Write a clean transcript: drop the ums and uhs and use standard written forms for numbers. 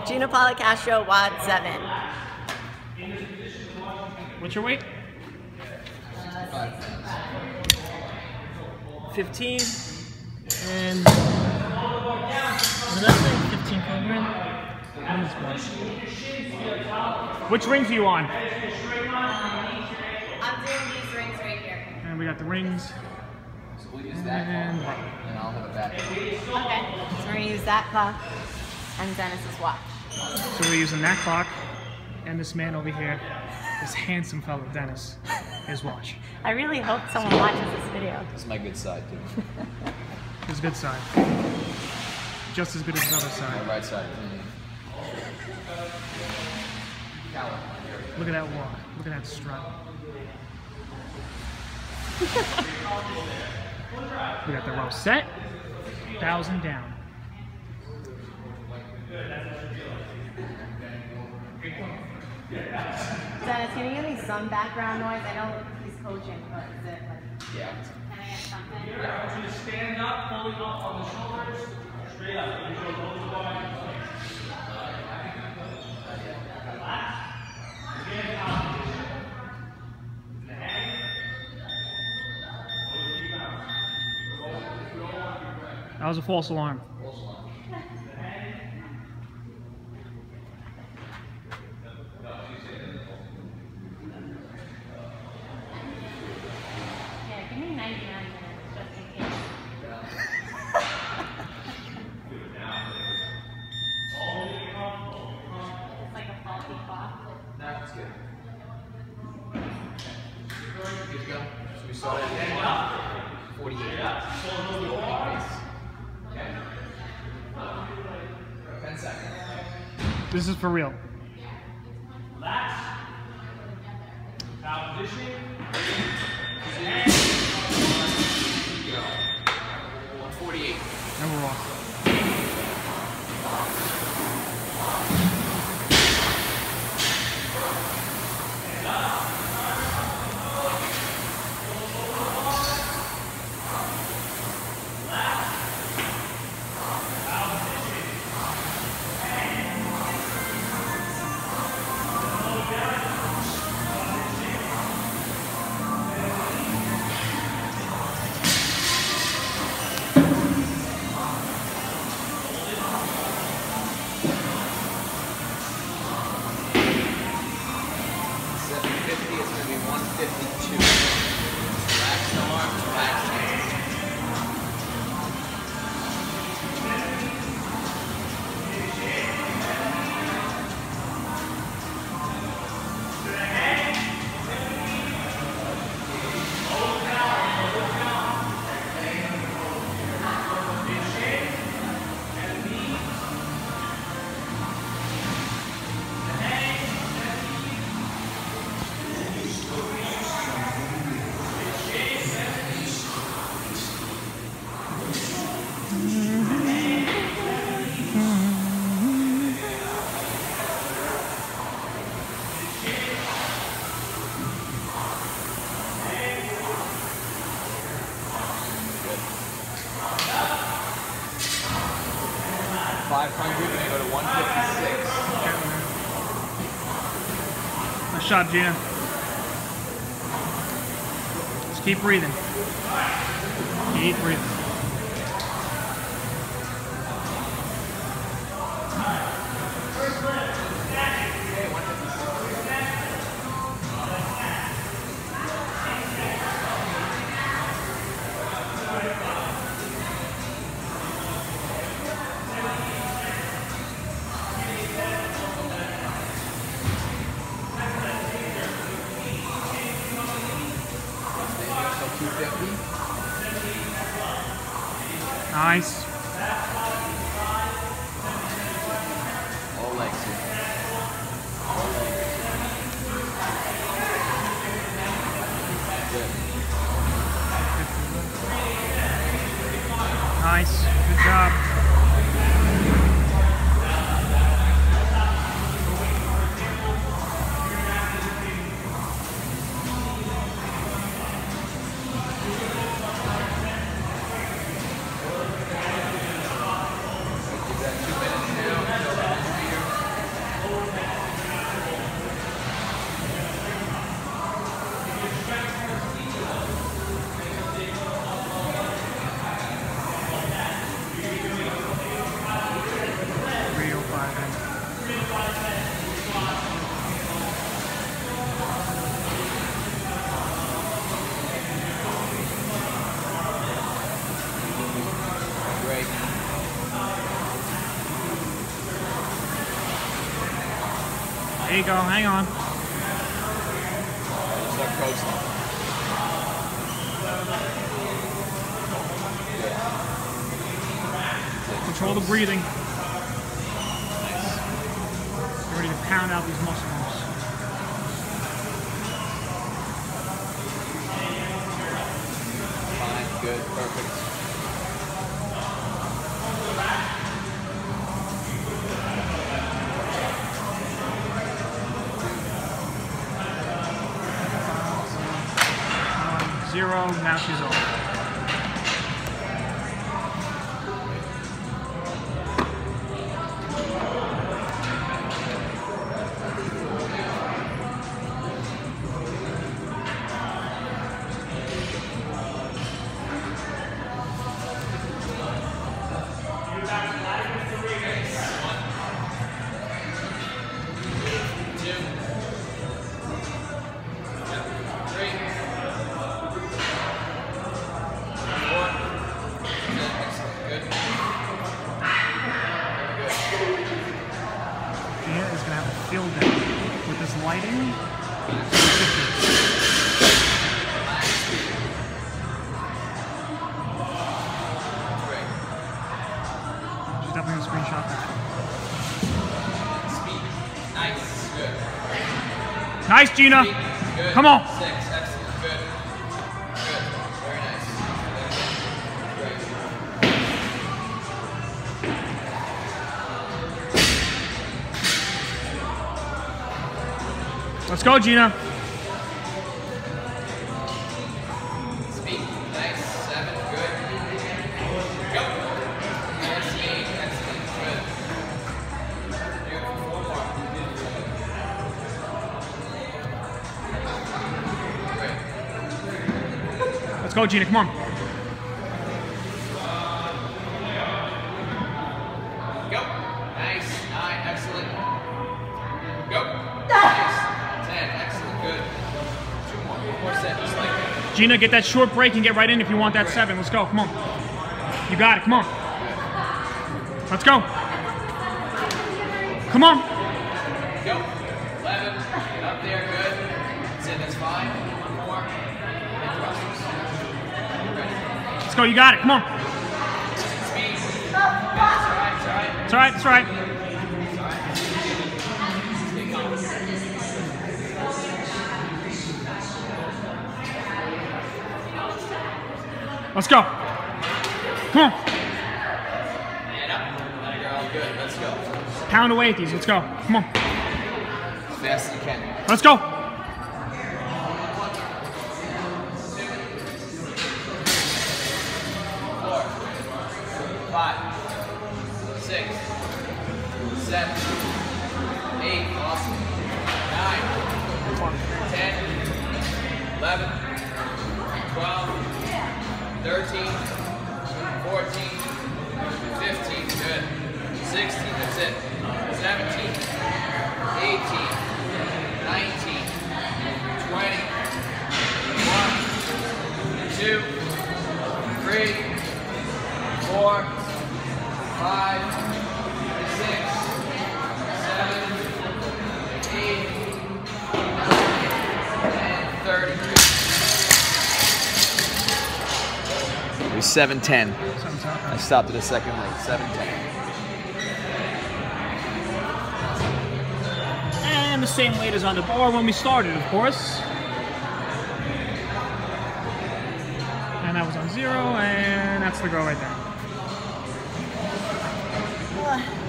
Gina Paula Castro, WOD 7. What's your weight? 15. And what did I say? 15 kilogram? Which rings are you on? I'm doing these rings right here. And we got the rings. So we'll use that clock, and I'll have a back. Okay, so we're going to use that clock and Dennis's watch. So we're using that clock and this man over here, this handsome fellow, Dennis, his watch. I really hope someone watches this video. This is my good side, too. His good side. Just as good as his other My side. right side. Look at that walk. Look at that strut. We got the row set. 1,000 down. Dennis, can you give me some background noise? I know he's coaching, but is it like... Yeah. Can I get something? I want you to stand up, pulling up on the shoulders. Straight up. That was a false alarm. Yeah, give me 99 minutes just in case. It's like a faulty clock. That's good. Good to go. So we started at 48. The opening pace. Okay. 10 seconds. This is for real. Relax. Now position. Go. 148. And we're off. Go to 156. Nice shot, Gina. Just keep breathing. Keep breathing. Nice. All legs here. All legs. Good. Nice. Good job. There you go, hang on. Start coasting. Control the breathing. You're ready to pound out these muscle moves. Fine, good, perfect. Zero, now she's over. Gina is going to have a field day with this lighting. She's definitely going to screenshot that. Speed. Nice. Good. Nice, Gina. Speed. Good. Come on. 6. Excellent. Good. Good. Very nice. Great. Let's go, Gina. Speed. Nice. 7. Good. Go. Nice. 8. Excellent. Good. Beautiful. 4 more. Great. Let's go, Gina. Come on. Go. Nice. 9. Excellent. Go. Nice. 10. Excellent. Good. 2 more. 1 more set. Just like that. Gina, get that short break and get right in if you want that 7. Let's go. Come on. You got it. Come on. Let's go. Come on. Go. 11. Get up there. Good. That's it. That's fine. 1 more. And thrusters. Ready. Let's go. You got it. Come on. Speed. That's all right. It's all right. It's all right. It's all right. It's all right. Stay calm. Let's go. Come on. And up. Let it go. Good. Let's go. Pound away at these. Let's go. Come on. As fast as you can. Let's go. 4, 5, 6, 7, 8, awesome. 9, 10, 11, 12, 13, 14, 15, good. 16, that's it. 17, 18, 19, 20, 1, 2, 3, 4, 5, 6, 7, 8, 9, and 30. It was 7:10. I stopped at a second late. 7:10. And the same weight as on the bar when we started, of course. And that was on 0, and that's the girl right there.